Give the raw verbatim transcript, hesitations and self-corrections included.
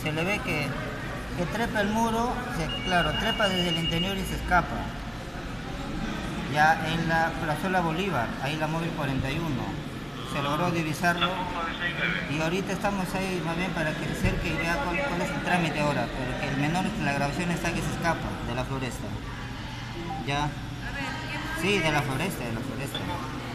se le ve que, que trepa el muro, se, claro, trepa desde el interior y se escapa. Ya en la plazuela Bolívar, ahí la móvil cuarenta y uno, se logró divisarlo y ahorita estamos ahí más bien para que se acerque y vea cuál, cuál es el trámite ahora, pero que el menor, la grabación está que se escapa de la floresta. Ya. Sí, de la floresta, de la floresta.